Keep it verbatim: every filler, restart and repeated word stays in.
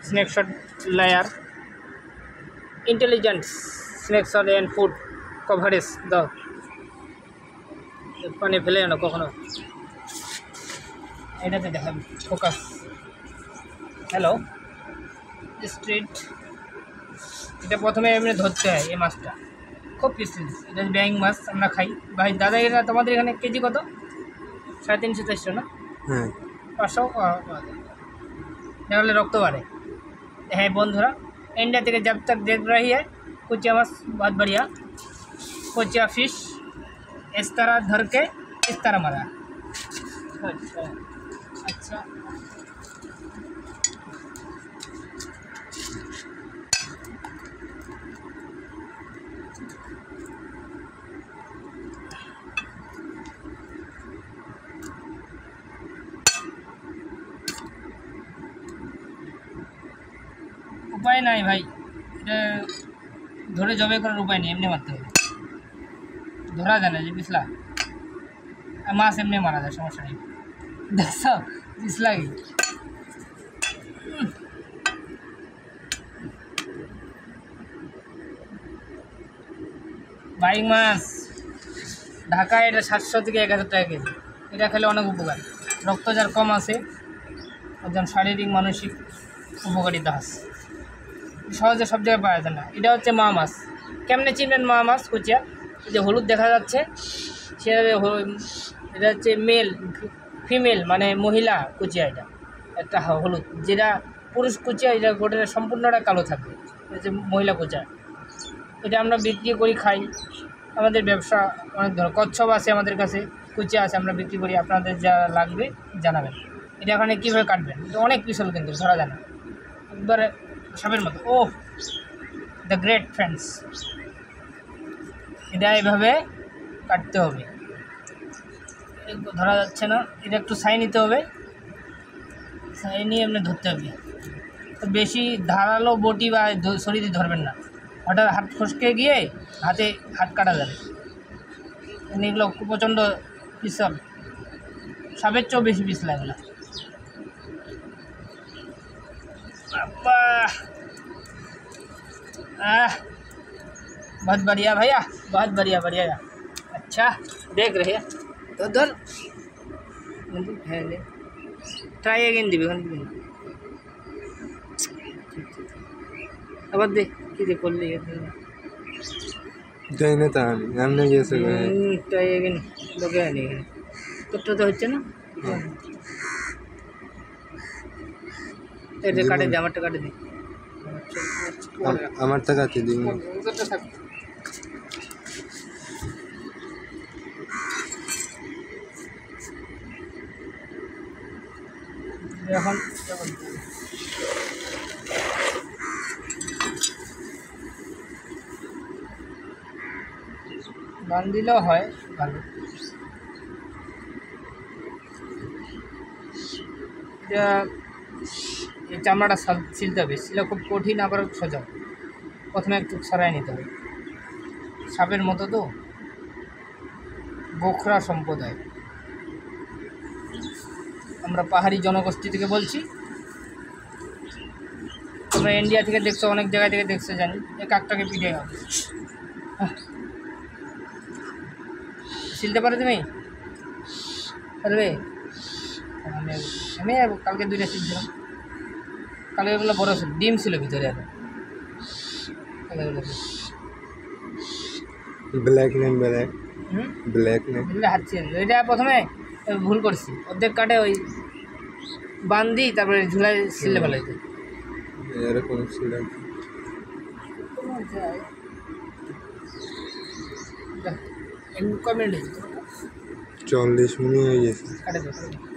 snapshot layer, intelligent snapshot and food coverage the পানি ফেলে না কখনো এটাতে দেখাবি ফোকাস হ্যালো স্ট্রিট এটা প্রথমে এমনি ধরতে হয় এই মাছটা খুব পিসিস এটা ব্যাং মাছ আমরা খাই ভাই দাদা এটা তোমাদের এখানে কেজি কত সাড়ে তিনশো চারশো না হ্যাঁ পাঁচশো তাহলে रक्त बाढ़े है बंधुरा इंडिया থেকে जब तक देख रही है कुचिया माछ बहुत बढ़िया कुचिया फिश इस तरह धर के इस तरह मारा अच्छा अच्छा উপায় নাই ভাই এটা ধরে জবে করার উপায় নেই এমনি মারতে হবে ধরা যায় না যে পিছলা মাছ এমনি মারা যায় সমস্যা নেই দেখছো পিছলা কি বাইং মাছ ঢাকায় এটা সাতশো থেকে এক হাজার টাকা কেজি এটা খেলে অনেক উপকার রক্ত যার কম আছে একজন শারীরিক মানসিক উপকারিতা আছে সহজে সব জায়গায় পাওয়া যায় না এটা হচ্ছে মা মাছ কেমনে চিনবেন মা মাছ কুচিয়া যে হলুদ দেখা যাচ্ছে সে এটা হচ্ছে মেল ফিমেল মানে মহিলা কুচিয়া এটা একটা হলুদ যেটা পুরুষ কুচিয়া এটা গোটা সম্পূর্ণটা কালো থাকবে হচ্ছে মহিলা কুচিয়া এটা আমরা বিক্রি করি খাই আমাদের ব্যবসা অনেক ধরনের কচ্ছপ আছে আমাদের কাছে কুচিয়া আছে আমরা বিক্রি করি আপনাদের যা লাগবে জানাবেন এটা এখানে কীভাবে কাটবেন এটা অনেক পিছল কিন্তু ধরা যায় না একবারে সাপের মতো ও দ্য গ্রেট ফ্রেন্ডস এটা এইভাবে কাটতে হবে ধরা যাচ্ছে না এটা একটু ছাই নিতে হবে ছাই নিয়ে এমনি ধরতে হবে বেশি ধারালো বটি বা শরীরে ধরবেন না হঠাৎ হাত ফসকে গিয়ে হাতে হাত কাটা যাবে এগুলো প্রচণ্ড পিছল সাপের চেয়েও বেশি পিছলা এগুলো आह बहुत बढ़िया भैया बहुत बढ़िया बढ़िया अच्छा देख रहे हैं उधर ट्राई अगेन दिबे আবার দেখ কি দে করলি যাই না তা এমনি গেছে ট্রাই अगेन লোকে আনি তোরটা তো হচ্ছে না এটা কাটে দে আমারটা কাটে দে আমার টাকা কাটে দিন এখন বান দিলেও হয় ভালো এটা এই চামড়াটা ছিলতে হবে ছিল খুব কঠিন আবার সোজা প্রথমে একটু ছড়াই নিতে হবে সাপের মতো তো বোখরা সম্প্রদায় আমরা পাহাড়ি জনগোষ্ঠী থেকে বলছি তোমরা ইন্ডিয়া থেকে দেখছো অনেক জায়গা থেকে দেখছো জানি এই কাকটাকে পিঠে হবে ছিলতে পারো তুমি পারবে আমি আমি কালকে দুইটা ছিলছিলাম কালকে এগুলো বড় ছিল ডিম ছিল ভিতরে আর black name black hmm black name হাত ছিল এটা প্রথমে ভুল করছি অর্ধেক কাটে ওই বান্ধি তারপরে ঝুলাই ছিলে ফেলাইতে এরকম ছিল কমেন্ট চল্লিশ মিনিট হয়ে গেছে কাটে